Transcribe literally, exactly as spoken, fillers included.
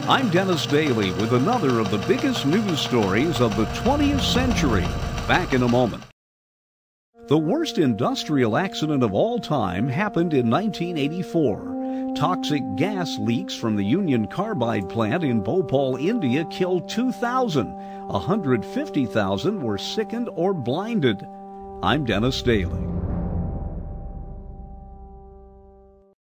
I'm Dennis Daly with another of the biggest news stories of the twentieth century. Back in a moment. The worst industrial accident of all time happened in nineteen eighty-four. Toxic gas leaks from the Union Carbide plant in Bhopal, India killed two thousand. one hundred fifty thousand were sickened or blinded. I'm Dennis Daly.